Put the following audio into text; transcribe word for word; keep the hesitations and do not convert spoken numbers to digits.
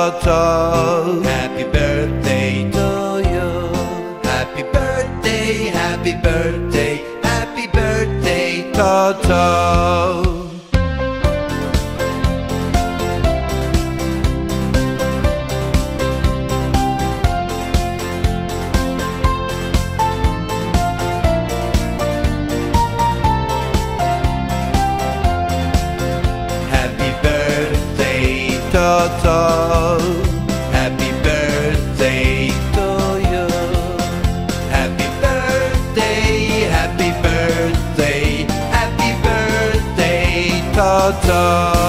TOTO. Happy birthday to you. Happy birthday, happy birthday, happy birthday, TOTO. TOTO. Happy birthday to you. Happy birthday, happy birthday, happy birthday, TOTO.